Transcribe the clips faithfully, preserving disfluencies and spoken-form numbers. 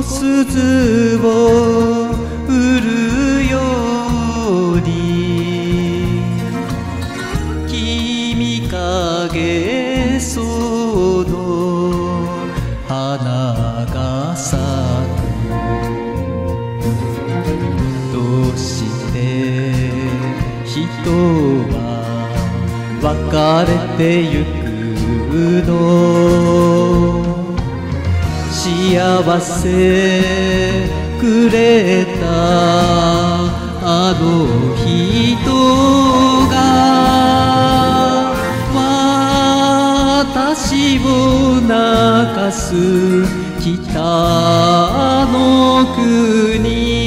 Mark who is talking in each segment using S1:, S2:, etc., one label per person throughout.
S1: 鈴を売るように君影その花が咲く。どうして人は別れてゆくの。幸せくれたあの人が私を泣かす北の国。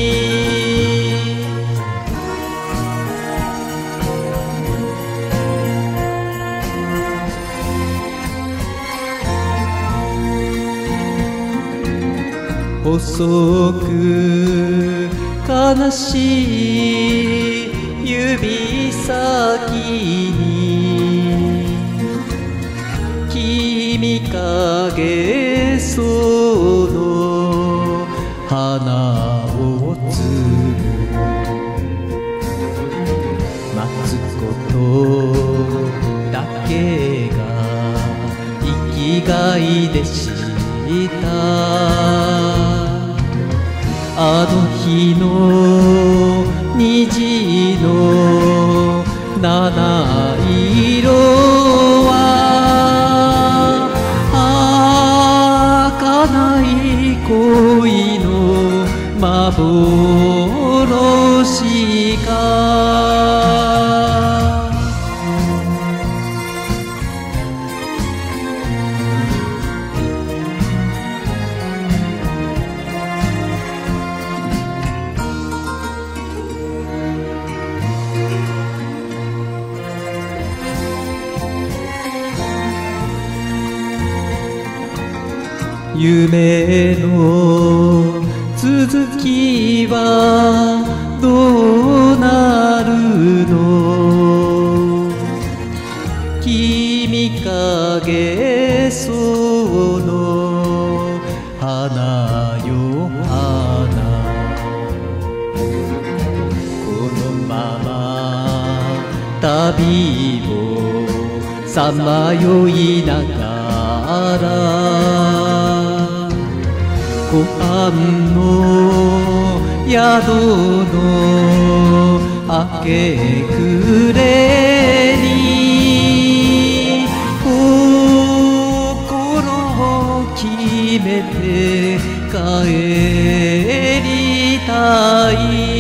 S1: 細く悲しい指先に君影その花を摘む。待つことだけが生きがいでした。あの日の虹の七色は儚い恋の幻か。夢の続きはどうなるの。君影その花よ花。このまま旅をさまよいながら湖畔の宿の明け暮れに心を決めて帰りたい。